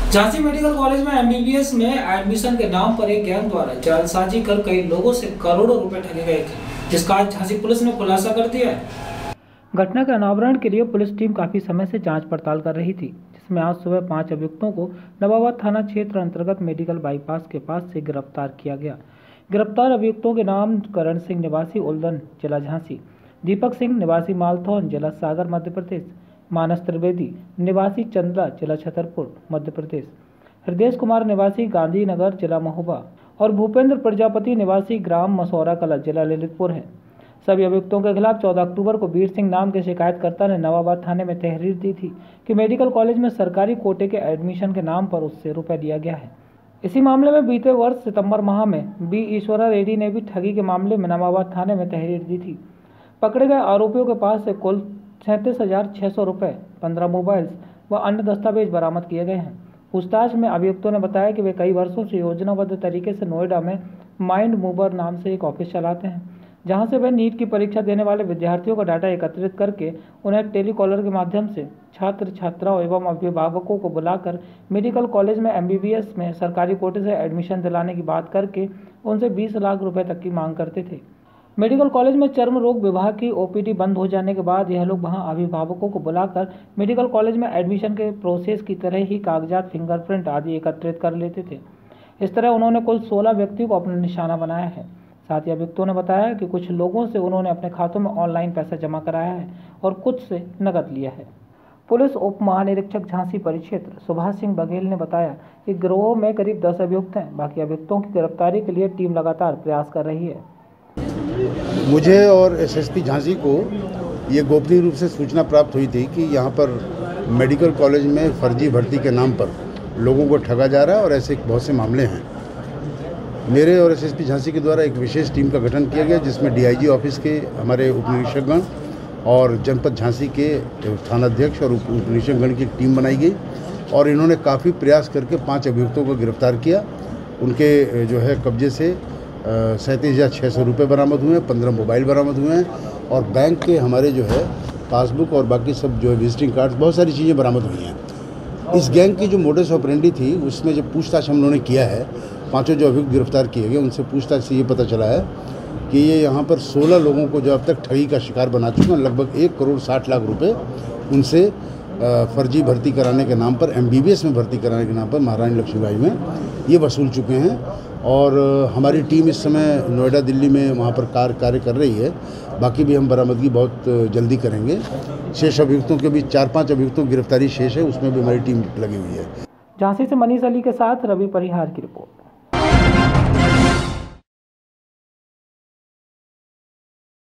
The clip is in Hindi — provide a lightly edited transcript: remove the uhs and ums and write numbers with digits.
झांसी मेडिकल कॉलेज में एमबीबीएस में एडमिशन के नाम पर एक गैंग द्वारा जालसाजी कर कई लोगों से करोड़ों रुपए ठगे गए थे, जिसका आज झांसी पुलिस ने खुलासा कर दिया है। घटना के अनावरण के लिए पुलिस टीम काफी समय से जांच पड़ताल कर रही थी, जिसमें आज सुबह 5 अभियुक्तों को नवाबाद थाना क्षेत्र अंतर्गत मेडिकल बाईपास के पास से गिरफ्तार किया गया। गिरफ्तार अभियुक्तों के नाम करण सिंह निवासी उल्दन जिला झांसी, दीपक सिंह निवासी मालथौन जिला सागर मध्य प्रदेश, मानस त्रिवेदी निवासी चंद्रा जिला छतरपुर मध्य प्रदेश, हृदय कुमार निवासी गांधीनगर जिला महोबा और भूपेंद्र प्रजापति निवासी ग्राम मसौरा कला जिला ललितपुर है। सभी अभियुक्तों के खिलाफ 14 अक्टूबर को वीर सिंह नाम के शिकायतकर्ता ने नवाबाद थाने में तहरीर दी थी कि मेडिकल कॉलेज में सरकारी कोटे के एडमिशन के नाम पर उससे रुपए लिया गया है। इसी मामले में बीते वर्ष सितंबर माह में बी ईश्वरा रेड्डी ने भी ठगी के मामले में नवाबाद थाने में तहरीर दी थी। पकड़े गए आरोपियों के पास से कुल 37,600 रुपये, 15 मोबाइल्स व अन्य दस्तावेज बरामद किए गए हैं। पूछताछ में अभियुक्तों ने बताया कि वे कई वर्षों से योजनाबद्ध तरीके से नोएडा में माइंड मूवर नाम से एक ऑफिस चलाते हैं, जहां से वे नीट की परीक्षा देने वाले विद्यार्थियों का डाटा एकत्रित करके उन्हें टेलीकॉलर के माध्यम से छात्र छात्राओं एवं अभिभावकों को बुलाकर मेडिकल कॉलेज में एमबीबीएस में सरकारी कोटे से एडमिशन दिलाने की बात करके उनसे 20 लाख रुपए तक की मांग करते थे। मेडिकल कॉलेज में चर्म रोग विभाग की ओपीडी बंद हो जाने के बाद यह लोग वहां अभिभावकों को बुलाकर मेडिकल कॉलेज में एडमिशन के प्रोसेस की तरह ही कागजात, फिंगरप्रिंट आदि एकत्रित कर लेते थे। इस तरह उन्होंने कुल 16 व्यक्तियों को अपना निशाना बनाया है। साथ ही अभियुक्तों ने बताया कि कुछ लोगों से उन्होंने अपने खातों में ऑनलाइन पैसा जमा कराया है और कुछ से नकद लिया है। पुलिस उप महानिरीक्षक झांसी परिक्षेत्र सुभाष सिंह बघेल ने बताया कि गिरोह में करीब 10 अभियुक्त हैं। बाकी अभियुक्तों की गिरफ्तारी के लिए टीम लगातार प्रयास कर रही है। मुझे और एसएसपी झांसी को ये गोपनीय रूप से सूचना प्राप्त हुई थी कि यहाँ पर मेडिकल कॉलेज में फर्जी भर्ती के नाम पर लोगों को ठगा जा रहा है और ऐसे बहुत से मामले हैं। मेरे और एसएसपी झांसी के द्वारा एक विशेष टीम का गठन किया गया, जिसमें डीआईजी ऑफिस के हमारे उप निरीक्षकगण और जनपद झांसी के थानाध्यक्ष और उप निरीक्षकगण की टीम बनाई गई और इन्होंने काफ़ी प्रयास करके 5 अभियुक्तों को गिरफ्तार किया। उनके जो है कब्जे से 37,600 रुपये बरामद हुए हैं, 15 मोबाइल बरामद हुए हैं और बैंक के हमारे जो है पासबुक और बाकी सब जो है विजिटिंग कार्ड्स, बहुत सारी चीज़ें बरामद हुई हैं। इस गैंग की जो मोडस ऑपरेंडी थी, उसमें जब पूछताछ हम लोगों ने किया है, 5 जो अभियुक्त गिरफ्तार किए गए, उनसे पूछताछ से ये पता चला है कि ये यहाँ पर 16 लोगों को जो अब तक ठगी का शिकार बना चुके हैं। लगभग 1,60 लाख रुपये उनसे फर्जी भर्ती कराने के नाम पर, एमबीबीएस में भर्ती कराने के नाम पर महारानी लक्ष्मीबाई में ये वसूल चुके हैं। और हमारी टीम इस समय नोएडा, दिल्ली में वहाँ पर कार्य कर रही है। बाकी भी हम बरामदगी बहुत जल्दी करेंगे। शेष अभियुक्तों के भी 4-5 अभियुक्तों की गिरफ्तारी शेष है, उसमें भी हमारी टीम लगी हुई है। झांसी से मनीष अली के साथ रवि परिहार की रिपोर्ट।